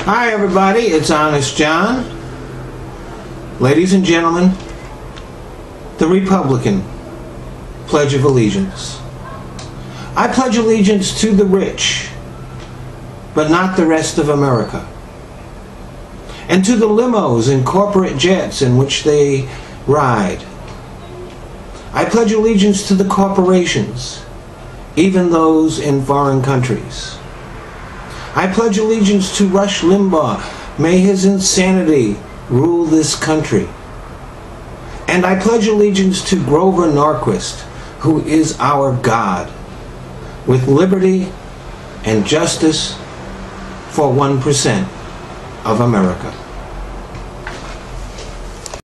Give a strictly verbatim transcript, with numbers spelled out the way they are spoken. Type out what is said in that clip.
Hi everybody, it's Honest John. Ladies and gentlemen, the Republican Pledge of Allegiance. I pledge allegiance to the rich, but not the rest of America, and to the limos and corporate jets in which they ride. I pledge allegiance to the corporations, even those in foreign countries. I pledge allegiance to Rush Limbaugh. May his insanity rule this country. And I pledge allegiance to Grover Norquist, who is our God, with liberty and justice for one percent of America.